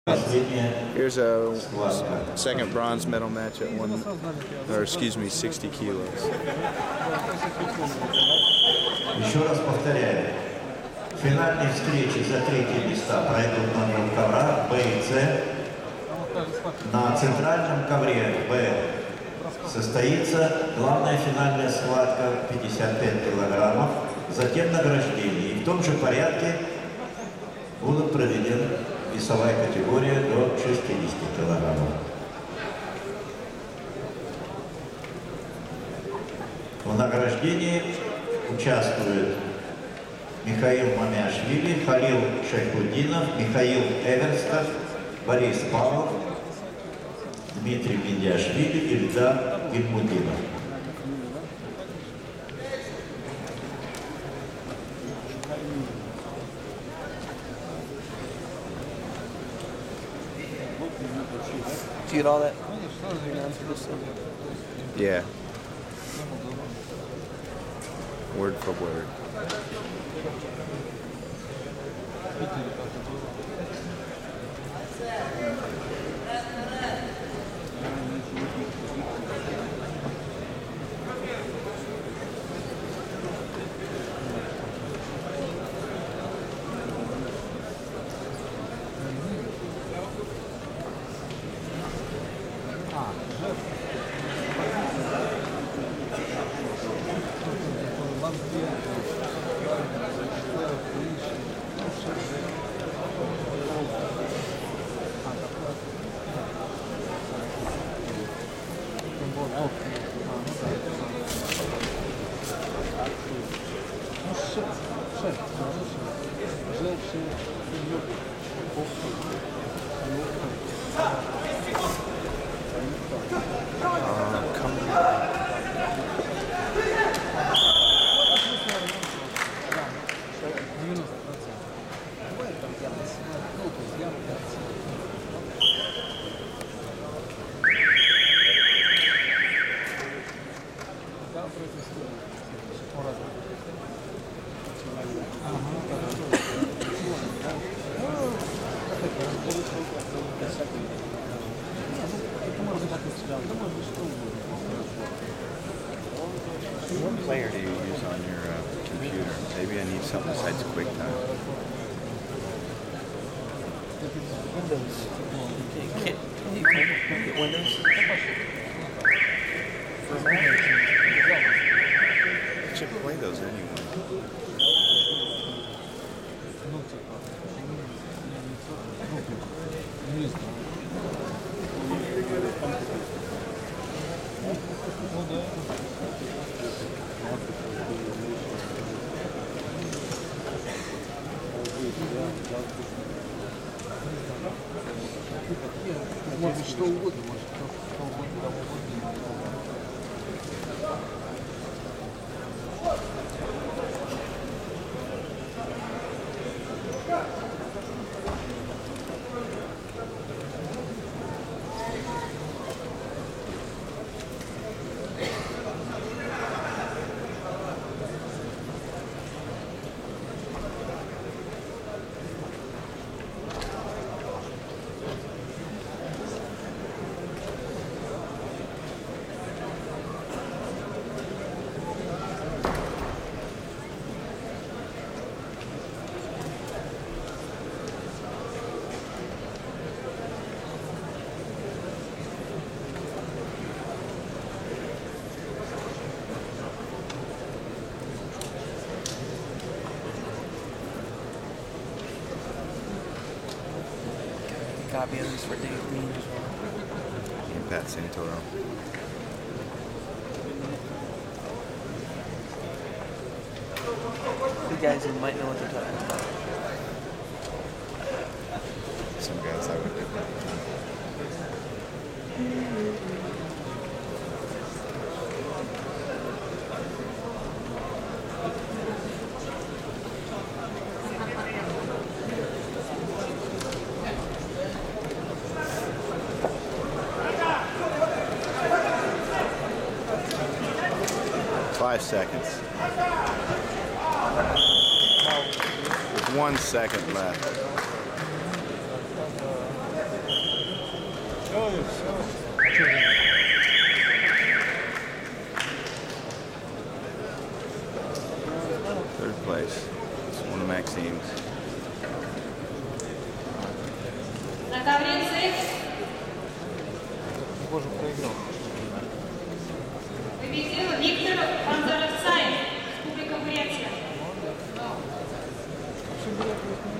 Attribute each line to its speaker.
Speaker 1: Here's a second bronze medal match at 60 kilos.
Speaker 2: Еще раз повторяю, финальные встречи за третьи места пройдут на двух коврах Б и С. На центральном ковре Б состоится главная финальная схватка 55 килограммов, затем награждение. И в том же порядке будут проведены весовая категория до 60 килограммов. В награждении участвуют Михаил Мамиашвили, Халил Шайхуддинов, Михаил Эверстов, Борис Павлов, Дмитрий Медиашвили и Ильдар Гильмудинов.
Speaker 3: Do you get all that?
Speaker 1: Yeah. Word for word. What player do you use on your computer? Maybe I need something besides QuickTime.
Speaker 3: Windows. Can you get Windows?
Speaker 1: I should play those anyway.
Speaker 3: Может, что угодно, может, copy of these for Dave Green as well.
Speaker 1: And Pat Santoro.
Speaker 3: You guys who might know what they're talking about.
Speaker 1: Some guys I would do. Five seconds. There's 1 second left. Third place. It's one of Maxime's.
Speaker 4: На ковре С
Speaker 3: Боже, проиграл.
Speaker 4: победил Виктор Панзаровцаев, Республика Бурятия.
Speaker 3: Вообще,